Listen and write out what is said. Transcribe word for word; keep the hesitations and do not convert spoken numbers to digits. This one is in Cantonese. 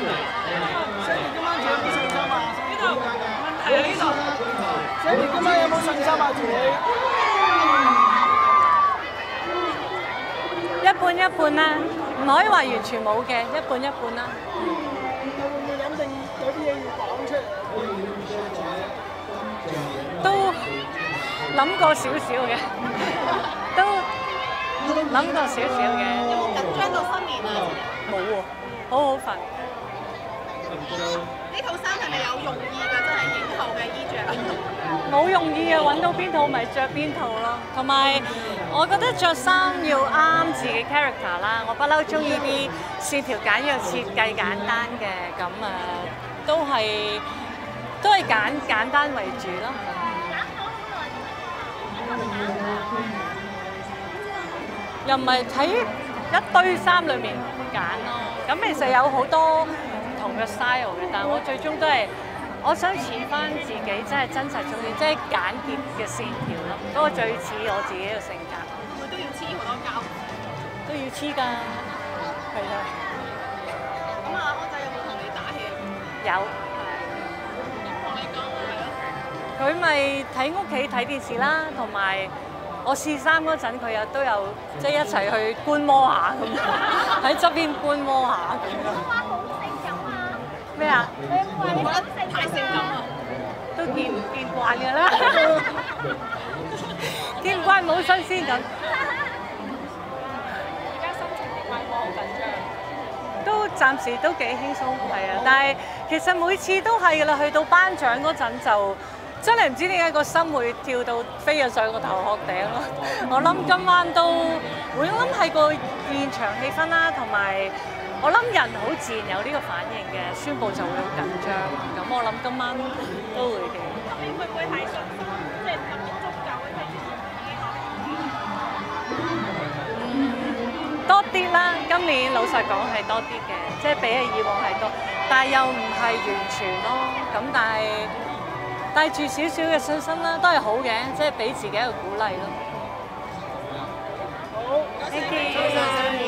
Sandy 今晚仲有冇信心啊？呢度問題喺呢度。Sandy 今晚有冇信心啊？自己一半一半啦，唔可以話完全冇嘅，一半一半啦。 會唔會諗定有啲嘢要講出嚟？ 都諗過少少嘅，都諗過少少嘅。 有冇緊張到失眠啊？ 冇喎，好好瞓。 呢套衫係咪有用意㗎？真係影後嘅衣着。 冇用意啊！揾到邊套咪着邊套咯。同埋我覺得着衫要啱自己 character 啦。我不嬲中意啲線條簡約、設計簡單嘅，咁啊都係都係簡簡單為主咯。又唔係喺一堆衫裏面揀咯。咁其實有好多唔同嘅 style 嘅，但係我最終都係。我想似翻自己，真係真實中意，即係簡潔嘅線條咯。嗰個最似我自己嘅性格。 會都要黐好多膠。 都要黐㗎，係啊。 咁啊，安仔有冇同你打氣？ 有。 同你講係咯。 佢咪睇屋企睇電視啦，同埋我試衫嗰陣，佢又都有即係一齊去觀摩下咁，喺側邊觀摩下咁。咩啊？ 你有冇話你覺得太性感啊？ 都見見慣㗎啦，見慣冇新鮮感。 而家心情點解我好緊張？ 都暫時都幾輕鬆，係啊！但係其實每次都係㗎啦，去到頒獎嗰陣就真係唔知點解個心會跳到飛咗上個頭殼頂咯。我諗今晚都會諗係個現場氣氛啦，同埋。我諗人好自然有呢個反應嘅，宣佈就會好緊張。咁我諗今晚都會嘅。 咁你會唔會係信心，即係特別足夠嘅？ 嗯，多啲啦。今年老實講係多啲嘅，即係比起以往係多，但係又唔係完全咯。咁但係帶住少少嘅信心啦，都係好嘅，即係俾自己一個鼓勵咯。 好， Thank you。